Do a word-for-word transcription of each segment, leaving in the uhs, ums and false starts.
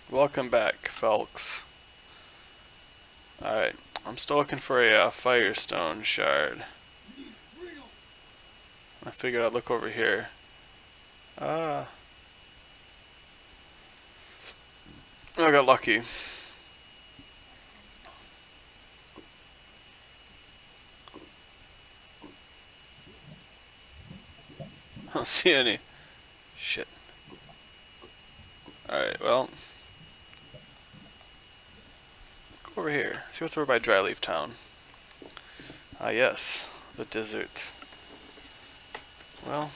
Welcome back, folks. Alright, I'm still looking for a uh, Firestone shard. I figured I'd look over here. Ah. Uh, I got lucky. I don't see any. Shit. Alright, well. Go over here. See what's over by Dryleaf Town. Ah, yes. The desert. Well.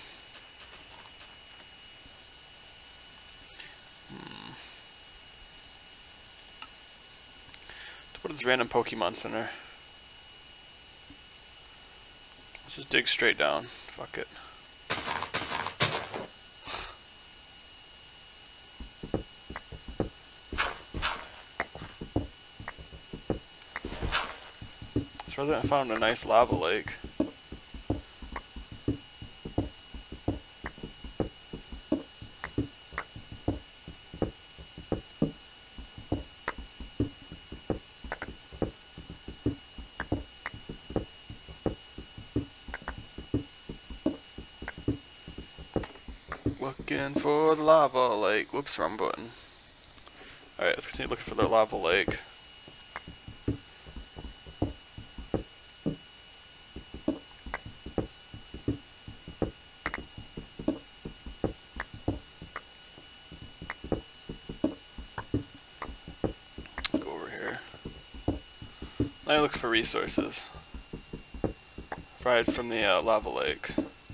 Hmm. What is random Pokemon Center? Let's just dig straight down. Fuck it. So I found a nice lava lake. Looking for the lava lake. Whoops, wrong button. Alright, let's continue looking for the lava lake. Let's go over here. Now I look for resources. Fried from the uh, lava lake.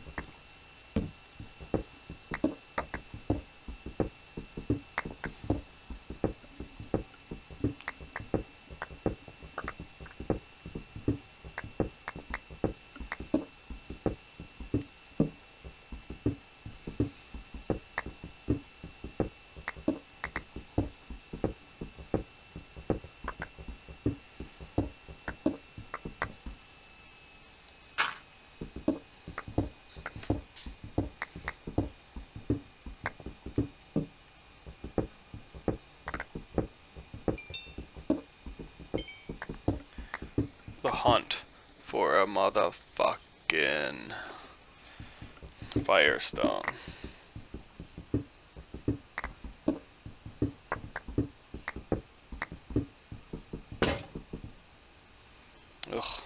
The hunt for a motherfucking Firestone. Ugh.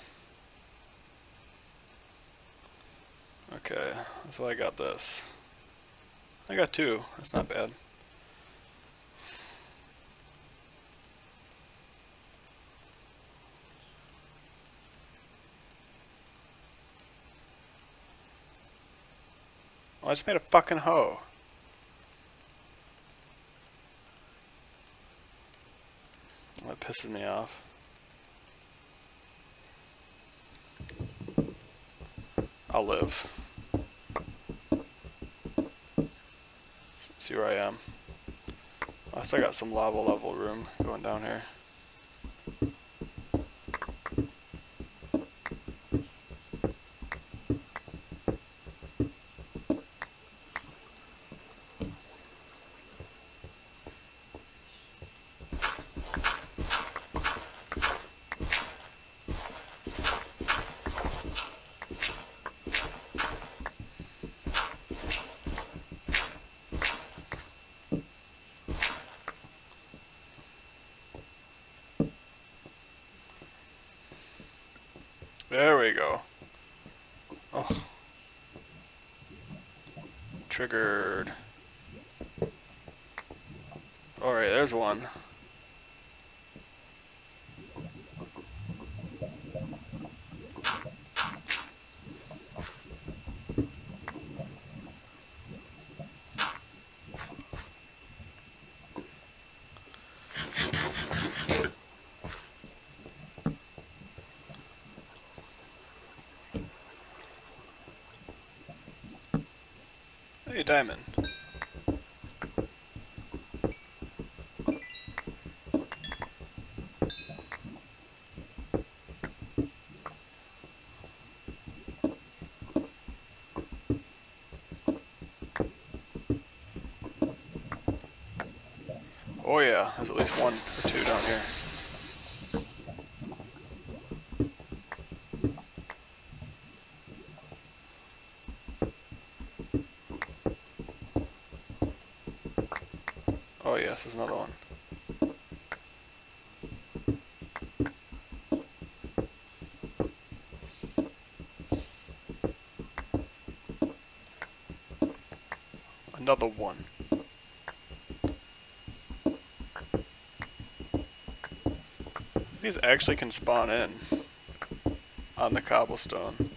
Okay, that's why I got this. I got two. That's not bad. Oh, I just made a fucking hoe. That pisses me off. I'll live. S see where I am. I still got some lava level room going down here. There we go. Oh. Triggered. Alright, there's one. Hey, Diamond. Oh yeah, there's at least one or two down here. Oh yes, there's another one. Another one. These actually can spawn in on the cobblestone.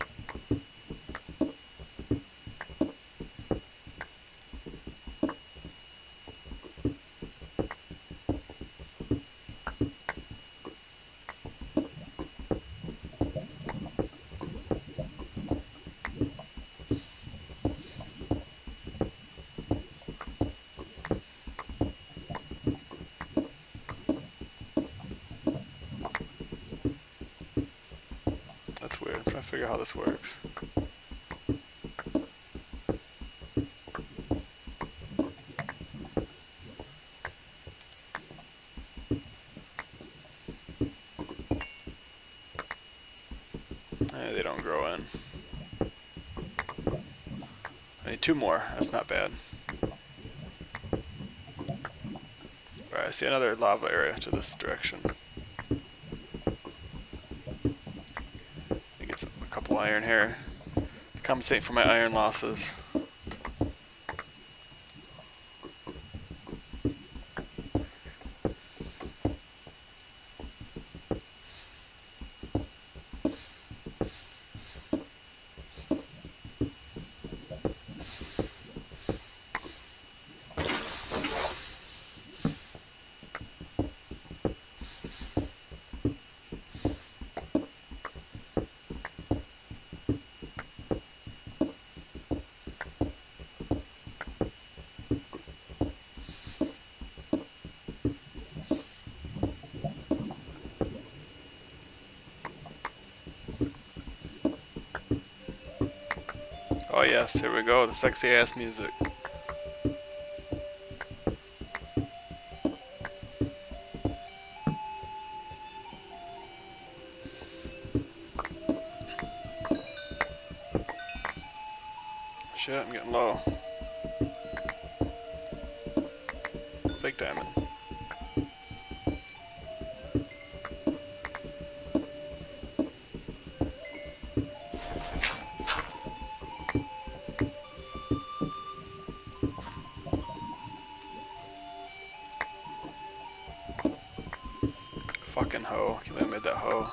That's weird. I'm trying to figure out how this works. Eh, they don't grow in. I need two more. That's not bad. Alright, I see another lava area to this direction. I get some, a couple iron here. Compensate for my iron losses. Oh yes, here we go, the sexy ass music. Shit, I'm getting low. Fake diamond. Fucking hoe. Can't believe I made that hoe.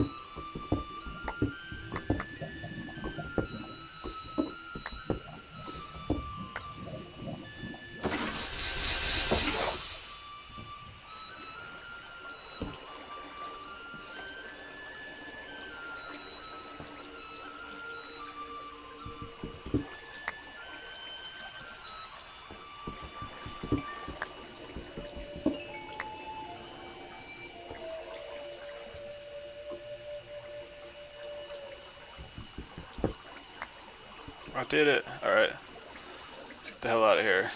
I did it. Alright. Get the hell out of here.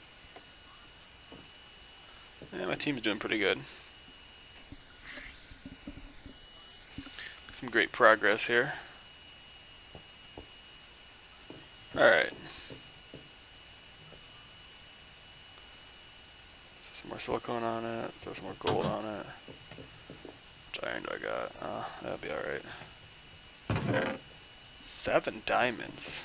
Yeah, my team's doing pretty good. Some great progress here. Alright. Some more silicone on it. Throw some more gold on it. Which iron do I got? Oh, that'll be alright. Seven diamonds.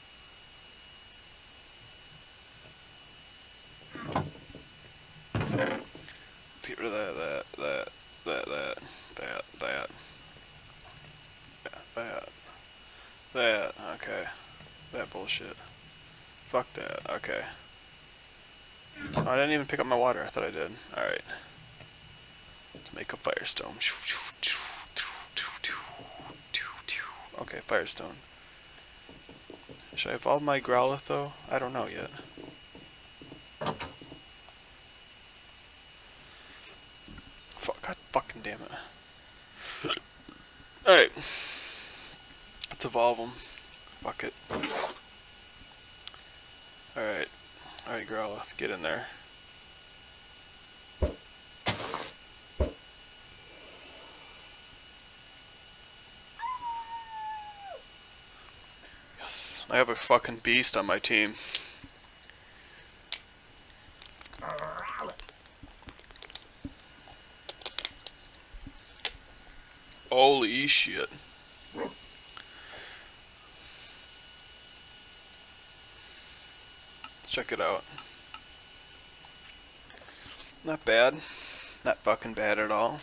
Let's get rid of that, that, that, that, that, that, that, that, that, that, okay. That bullshit. Fuck that, okay. Oh, I didn't even pick up my water, I thought I did. Alright. Let's make a firestone. Okay, firestone. Should I evolve my Growlithe though? I don't know yet. Fuck, god fucking damn it. Alright. Let's evolve them. Fuck it. Alright. Alright, Growlithe, get in there. I have a fucking beast on my team. Holy shit. Check it out. Not bad. Not fucking bad at all.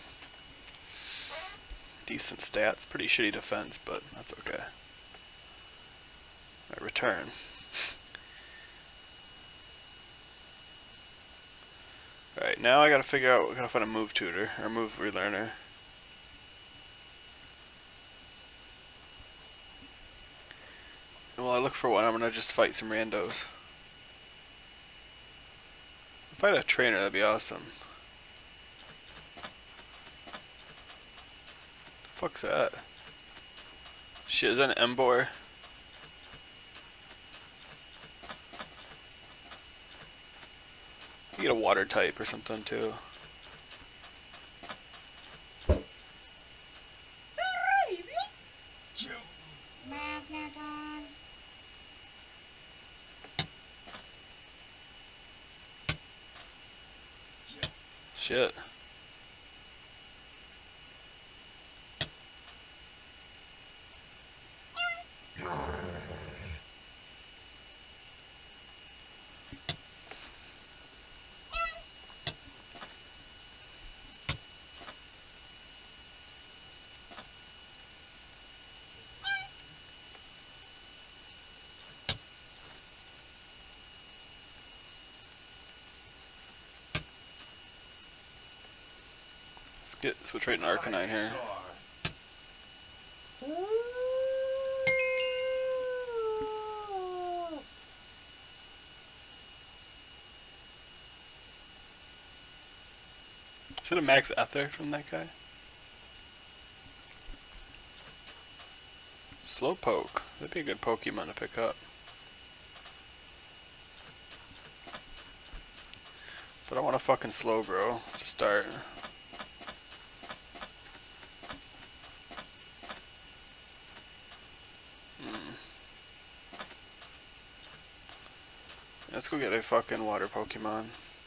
Decent stats. Pretty shitty defense, but that's okay. Alright, return. Alright, now I gotta figure out, we gotta find a move tutor, or move relearner. And while I look for one, I'm gonna just fight some randos. If I had a trainer, that'd be awesome. The fuck's that? Shit, is that an Embor? You get a water type or something too. Shit. Let's get switch right in Arcanine here. Is it a max ether from that guy? Slowpoke. That'd be a good Pokemon to pick up. But I want a fucking Slowbro to start. Hmm. Let's go get a fucking water Pokemon.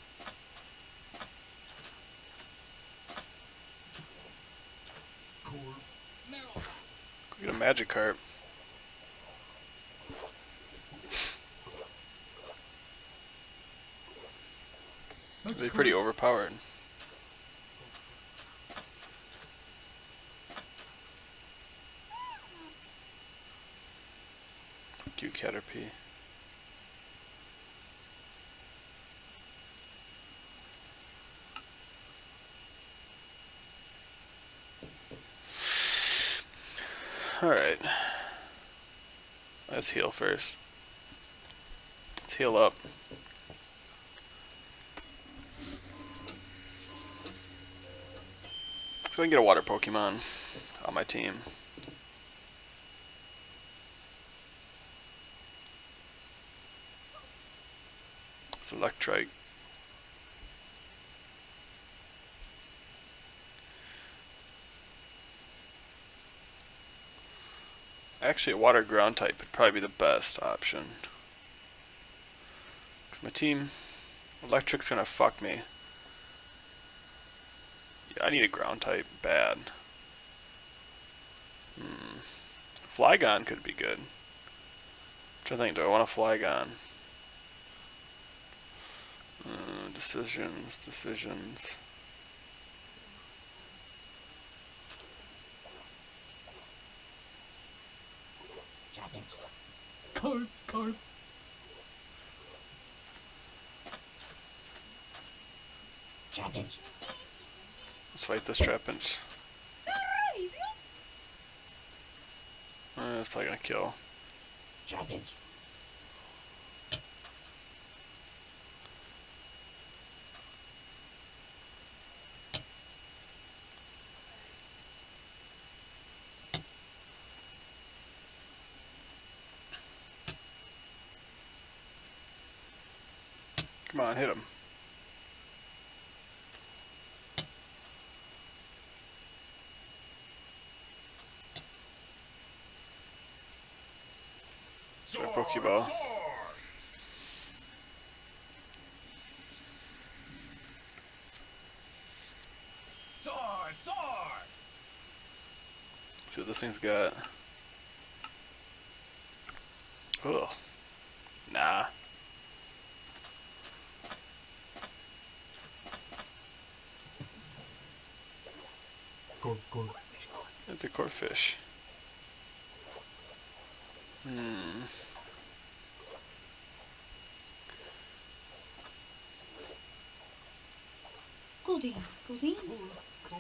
Go get a Magikarp. It'd be pretty overpowered. Fuck you, Caterpie. Alright. Let's heal first. Let's heal up. So I can get a water Pokemon on my team. It's Electrike. Actually, a water ground type would probably be the best option. Because my team, Electric's gonna fuck me. Yeah, I need a ground type bad. Hmm. Flygon could be good. I'm trying to think, do I want a Flygon? Uh, decisions, decisions. Carp, carp. Trapinch. Let's fight this Trapinch. Uh, it's probably gonna kill. Trapinch. Come on, hit him. Or Pokeball. Sword, sword. See what this thing's got. Ugh. Nah. Corp, corp. It's a Corphish. Hmm. Goldeen, Goldeen. Corp,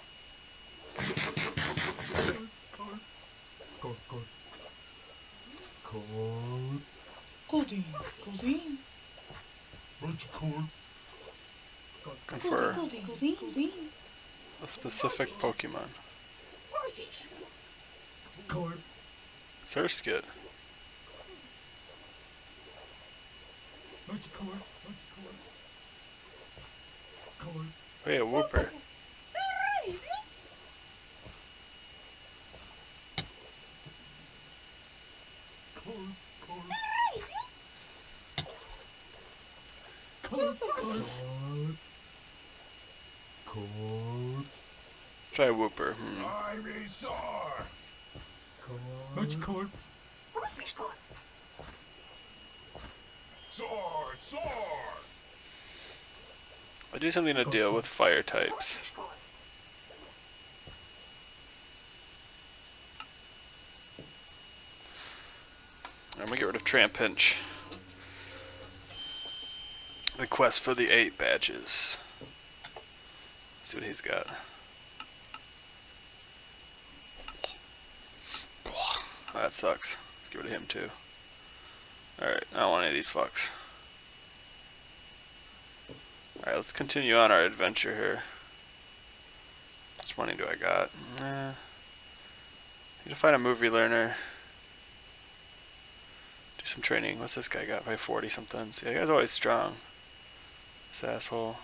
corp. Corp, corp. Corp, corp. Corp. Goldeen, Goldeen. Bunch corp. Looking for Goldeen, Goldeen, Goldeen. a specific Pokemon. Corp. Surskit. Bunch corp. Bunch corp. Corp. Wait, a Wooper. Corp, corp. Corp, corp. Corp. Try a Wooper. Hmm. Ivysaur. Corp. Bunch corp. Sword, sword. I do something to deal with fire types. I'm gonna get rid of Trampinch. The quest for the eight badges. Let's see what he's got. Oh, that sucks. Let's get rid of him too. Alright, I don't want any of these fucks. Alright, let's continue on our adventure here. How much money do I got? Eh. Need to find a movie learner. Do some training. What's this guy got? By forty something. See, that guy's always strong. This asshole.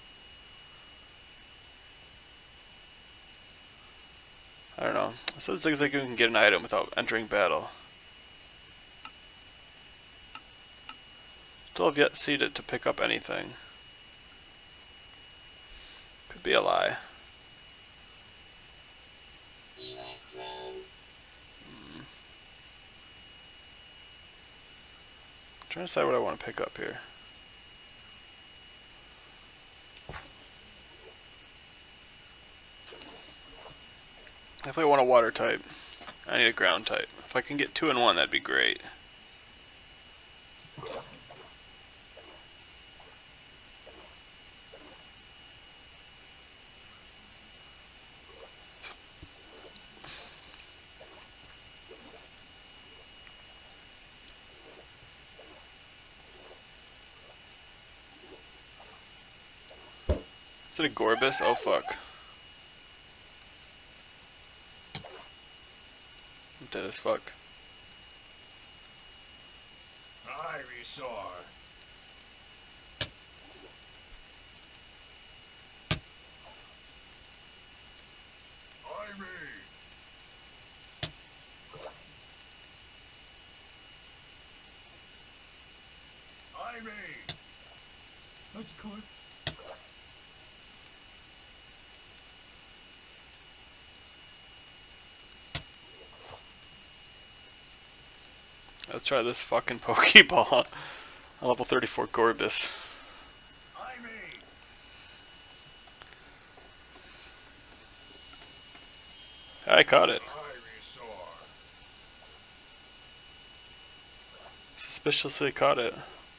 I don't know. So it looks like you can get an item without entering battle. Still have yet seen it to pick up anything. Could be a lie. Hmm. Trying to decide what I want to pick up here. Definitely want a water type. I need a ground type. If I can get two in one, that'd be great. Is it a Gorbis? Oh fuck. I'm dead as fuck. Ivysaur. Ivy. Ivy. Bunch corp. Let's try this fucking Pokeball. A level thirty-four Gorbis. Ivy. I caught it. Ivysaur. Suspiciously caught it.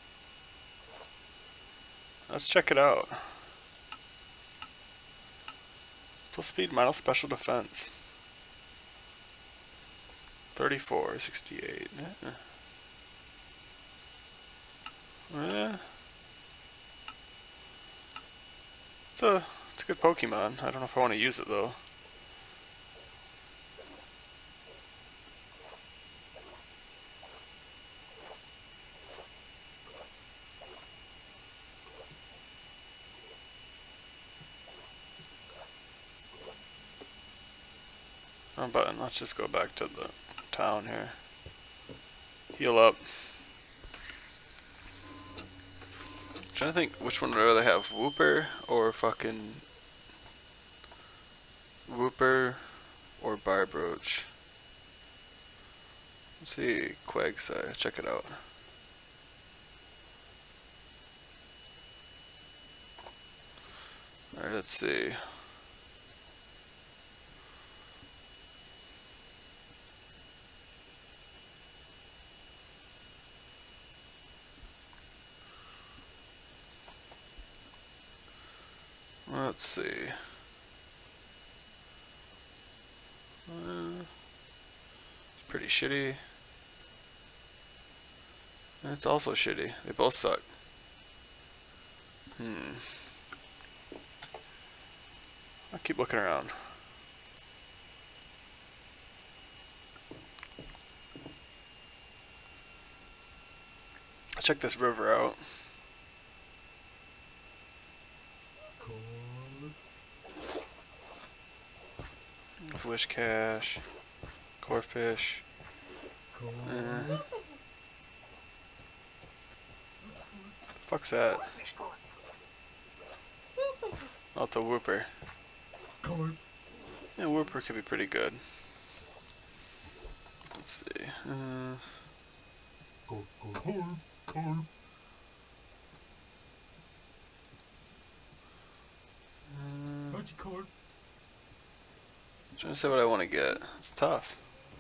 Let's check it out. Plus speed, minus special defense. thirty-four, sixty-eight. Yeah. Yeah. It's a, it's a good Pokemon. I don't know if I want to use it though. Wrong button. Let's just go back to the town here. Heal up. I'm trying to think which one would I rather have, Whooper or fucking Whooper or Barbroach. Let's see, Quagsire, check it out. Alright, let's see. Let's see. Uh, it's pretty shitty. And it's also shitty. They both suck. Hmm. I'll keep looking around. I'll check this river out. Cold. With Wishcash, Corefish. Cold. Eh. The fuck's that? Oh, it's a Whooper. Cold. Yeah, Whooper could be pretty good. Let's see. Uh, Cold. Cold. Cold. uh, Much cold. trying to say what I want to get. It's tough.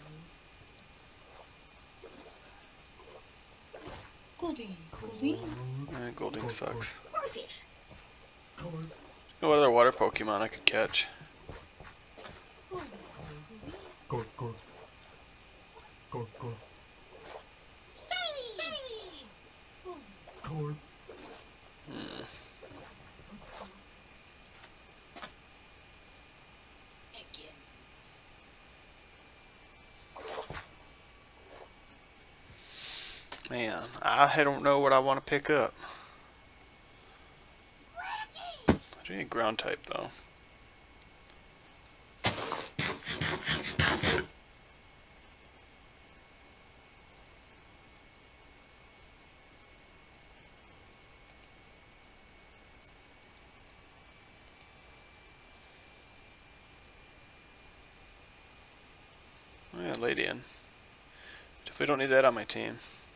Goldeen, Goldeen. Eh, Golding sucks. Cold. You know what other water Pokemon I could catch? Cold. Cold. Cold. Cold. Cold. Hmm. Man, I don't know what I want to pick up. I do need ground type though. Oh yeah, Ladian. Definitely don't need that on my team.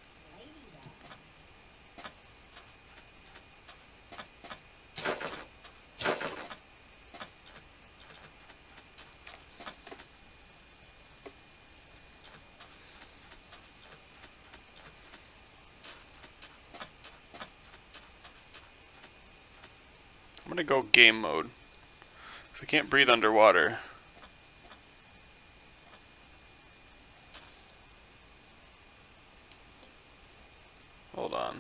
I'm gonna go game mode. 'Cause I can't breathe underwater. Hold on.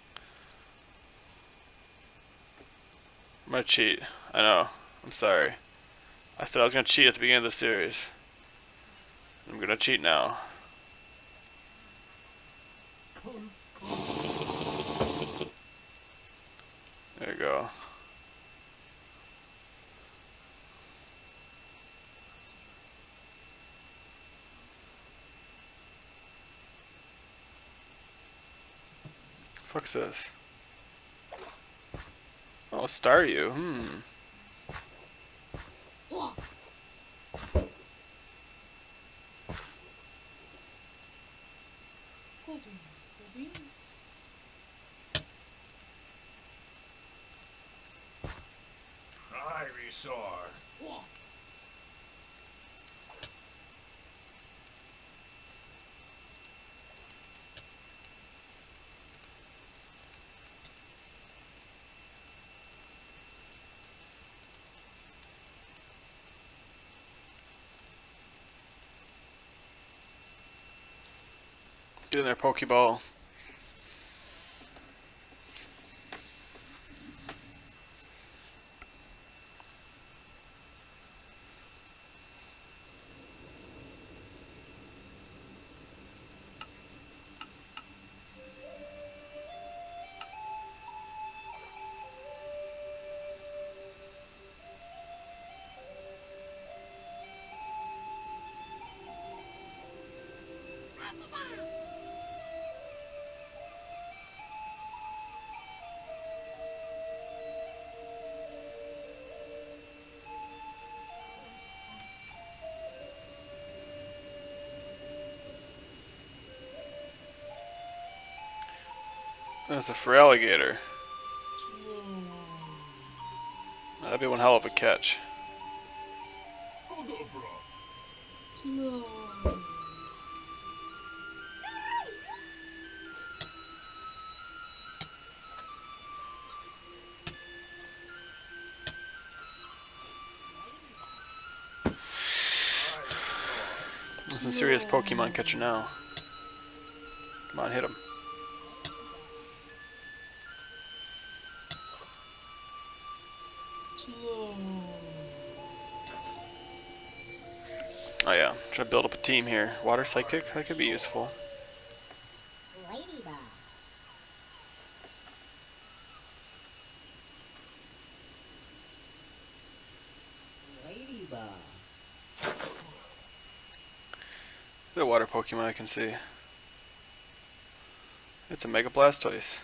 I'm gonna cheat. I know. I'm sorry. I said I was gonna cheat at the beginning of the series. I'm gonna cheat now. Cold. There you go. Fuck's this? Oh, Staryu. Hmm. Goldeen, Goldeen. Ivysaur. Get in there, Pokeball. That's a Feraligatr. Slow. That'd be one hell of a catch. Kadabra. Slow. That's a serious Pokemon catcher now. Come on, hit him. Slow. Oh yeah, try to build up a team here. Water Psychic, that could be useful. Ladybug. Ladybug. The water Pokemon I can see. It's a Mega Blastoise.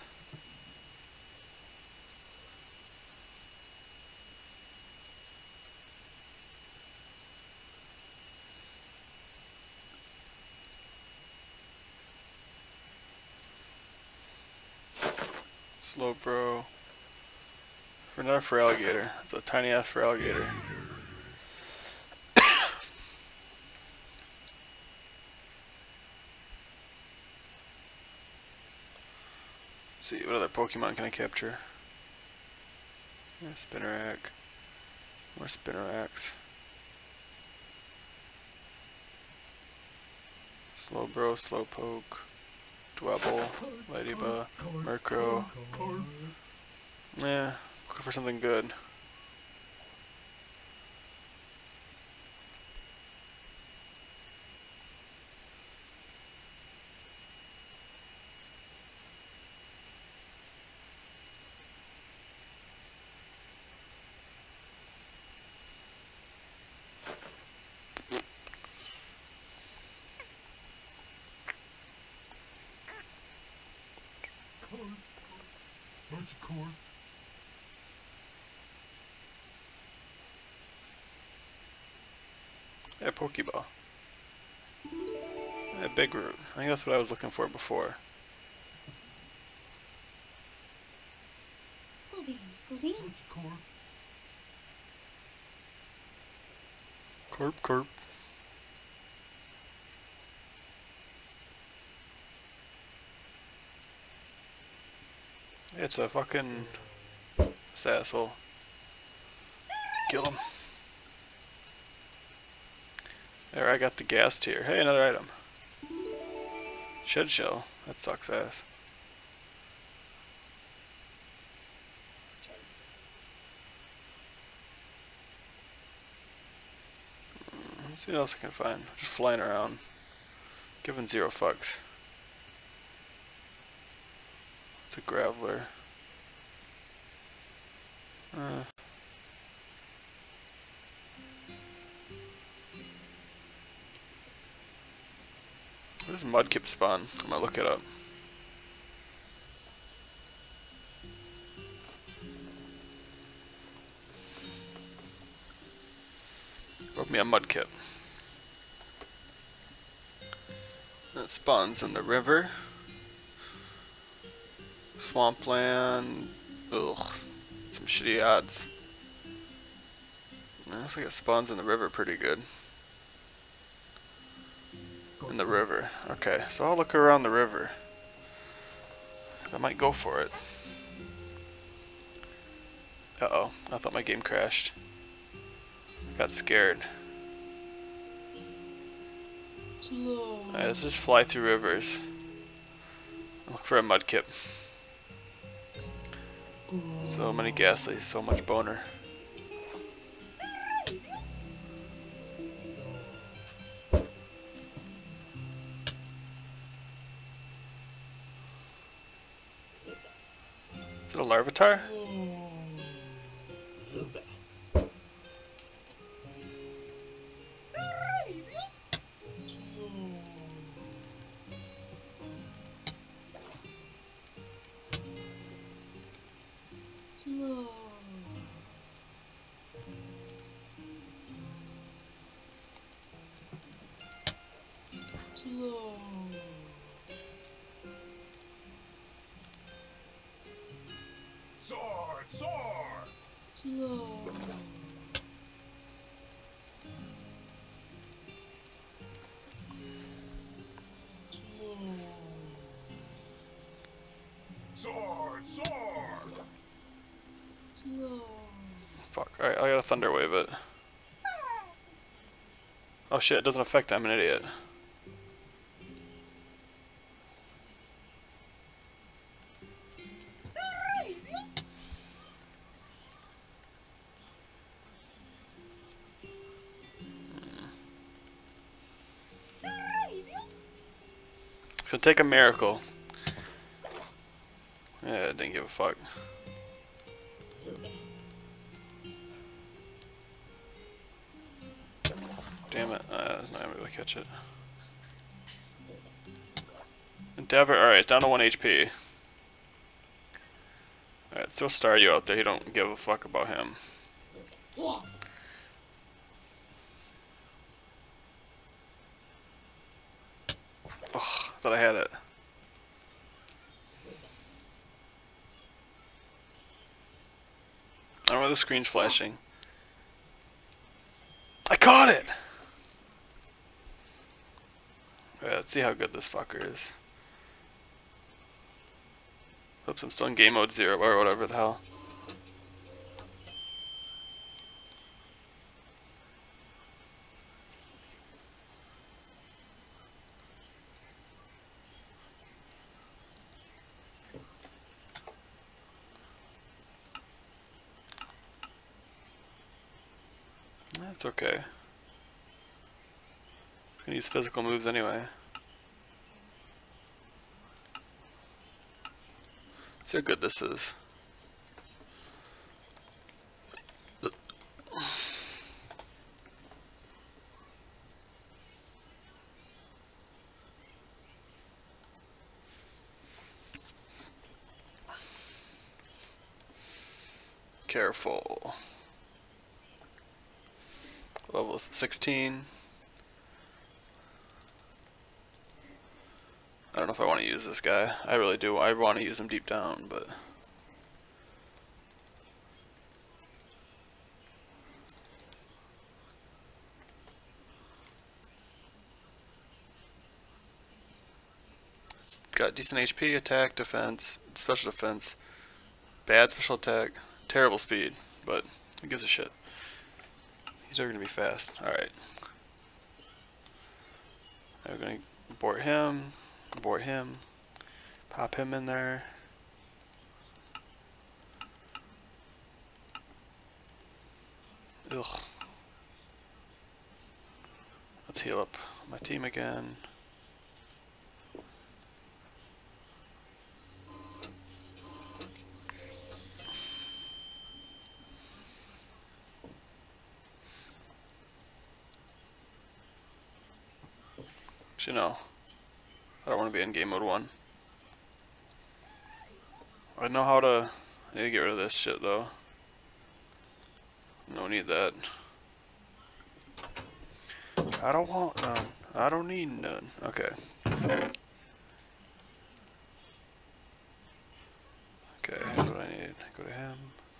Slowbro. For another Feraligatr. It's a tiny ass Feraligatr. See, what other Pokemon can I capture? Yeah, Spinarak. More Spinaraks. Slowbro, Slowpoke, Dwebble, Ladybug, Murkrow. Yeah, looking for something good. Card. Magikarp. Yeah, Pokeball. Yeah, Big Root. I think that's what I was looking for before. Goldeen. Goldeen. Magikarp. Corp, corp. It's a fucking this asshole. Kill him. There, I got the gas tier. Hey, another item. Shed shell. That sucks ass. Mm, Let's see what else I can find. Just flying around. Giving zero fucks. It's a Graveler. Uh. Where does Mudkip spawn? I'm gonna look it up. Broke me a Mudkip. It spawns in the river. Swampland. Ugh. Some shitty odds. It looks like it spawns in the river pretty good. In the river. Okay, so I'll look around the river. I might go for it. Uh oh, I thought my game crashed. Got scared. Slow. Alright, let's just fly through rivers. Look for a Mudkip. So many Ghastlies, so much boner. Is it a Larvitar? Zubat. Slow. Slow. Slow. Sword! Sword! Slow. Fuck. Alright, I gotta thunder wave it. Oh shit, it doesn't affect them, I'm an idiot. It's gonna take a miracle. Yeah, it didn't give a fuck. Damn it, uh, I was not able to catch it. Endeavor, alright, down to one H P. Alright, throw Staryu out there, he don't give a fuck about him. Yeah. Oh, I thought I had it. I don't know why the screen's flashing. I caught it! Alright, let's see how good this fucker is. Oops, I'm still in game mode zero or whatever the hell. That's okay. I'm gonna use physical moves anyway. See how good this is. Careful. Level sixteen. I don't know if I want to use this guy. I really do. I want to use him deep down, but it's got decent H P, attack, defense, special defense, bad special attack, terrible speed, but who gives a shit? These are going to be fast. Alright. We're going to abort him. Abort him. Pop him in there. Ugh. Let's heal up my team again. Actually, no. I don't want to be in game mode one. I know how to. I need to get rid of this shit though. No need that. I don't want none. I don't need none. Okay. Okay, here's what I need. Go to him.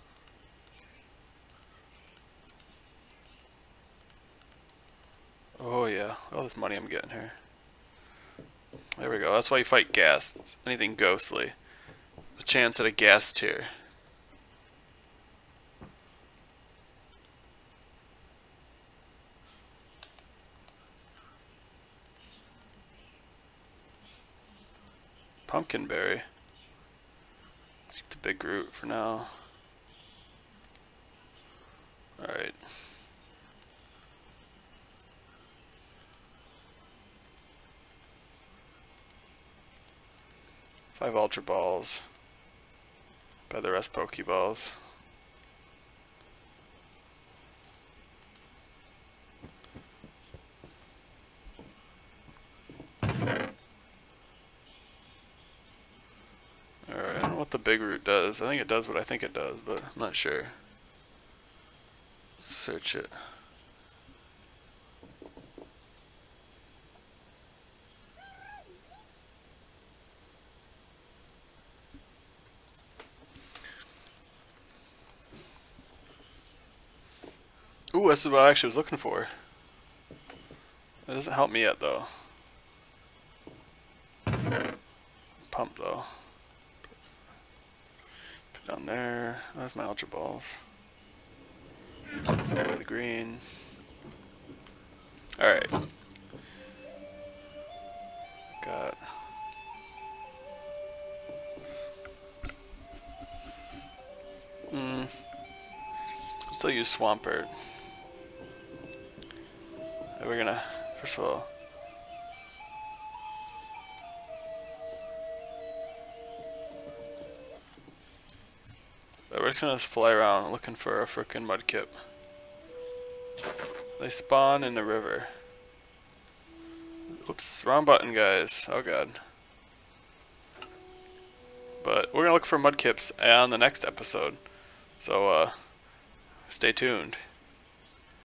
Oh yeah, all this money I'm getting here. There we go. That's why you fight ghasts. Anything ghostly. A chance at a ghast tier. Pumpkin berry. Keep the big root for now. Alright. Five Ultra Balls. By the rest Pokeballs. Alright, I don't know what the big root does. I think it does what I think it does, but I'm not sure. Search it. Ooh, this is what I actually was looking for. That doesn't help me yet, though. Pump, though. Put down there. That's my Ultra Balls. The green. Alright. Got... Hmm. Still use Swampert. And we're gonna, first of all, but we're just gonna fly around looking for a frickin' Mudkip. They spawn in the river. Oops, wrong button, guys. Oh god. But we're gonna look for Mudkips on the next episode. So, uh, stay tuned.